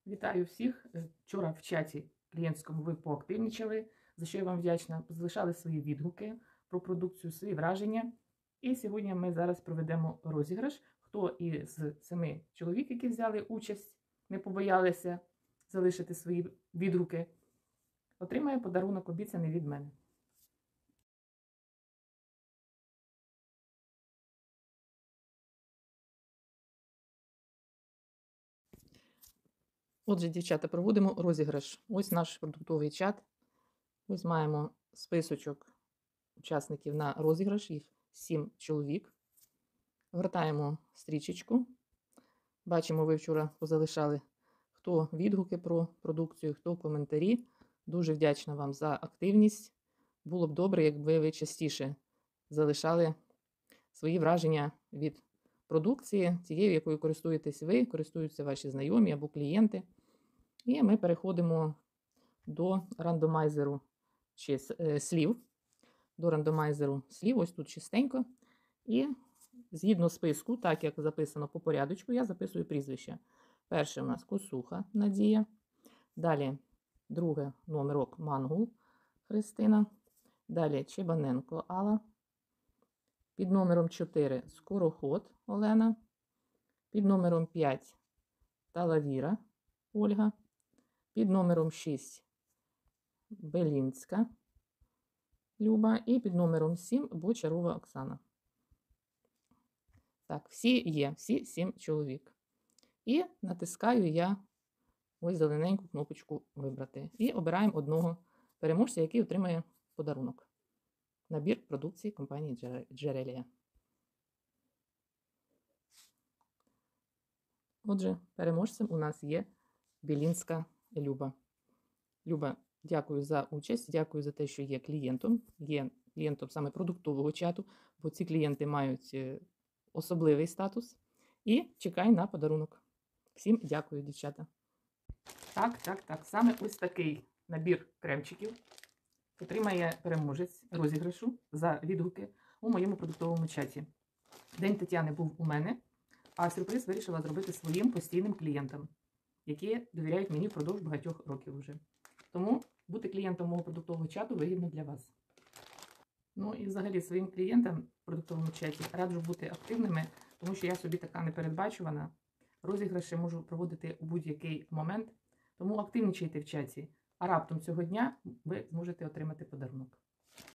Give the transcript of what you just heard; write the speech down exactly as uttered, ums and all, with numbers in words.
Вітаю всіх! Вчора в чаті клієнтському ви поактивнічали, за що я вам вдячна. Залишали свої відгуки про продукцію, свої враження. І сьогодні ми зараз проведемо розіграш. Хто із семи чоловік, які взяли участь, не побоялися залишити свої відгуки, отримає подарунок, обіцяний від мене. Отже, дівчата, проводимо розіграш. Ось наш продуктовий чат. Ось маємо списочок учасників на розіграш, їх сім чоловік. Гортаємо стрічечку. Бачимо, ви вчора позалишали, хто відгуки про продукцію, хто коментарі. Дуже вдячна вам за активність. Було б добре, якби ви частіше залишали свої враження від продукції, тією, якою користуєтесь ви, користуються ваші знайомі або клієнти. І ми переходимо до рандомайзеру чи слів. До рандомайзеру слів, ось тут чистенько. І згідно списку, так як записано по порядочку, я записую прізвище. Перше у нас Косуха Надія. Далі друге номерок Мангул Христина. Далі Чебаненко Алла. Під номером чотири Скороход Олена. Під номером п'ять Талавіра Ольга. Під номером шість Белінська Люба. І під номером сім Бочарова Оксана. Так, всі є, всі сім чоловік. І натискаю я ось зелененьку кнопочку «Вибрати». І обираємо одного переможця, який отримає подарунок. Набір продукції компанії Джерелія. Отже, переможцем у нас є Білінська Люба. Люба, дякую за участь, дякую за те, що є клієнтом. Є клієнтом саме продуктового чату, бо ці клієнти мають особливий статус. І чекай на подарунок. Всім дякую, дівчата. Так, так, так. Саме ось такий набір кремчиків отримає переможець розіграшу за відгуки у моєму продуктовому чаті. День Тетяни був у мене, а сюрприз вирішила зробити своїм постійним клієнтам, які довіряють мені впродовж багатьох років вже. Тому бути клієнтом мого продуктового чату вигідно для вас. Ну і взагалі своїм клієнтам в продуктовому чаті раджу бути активними, тому що я собі така непередбачувана. Розіграші можу проводити у будь-який момент, тому активнічайте в чаті. А раптом цього дня ви зможете отримати подарунок.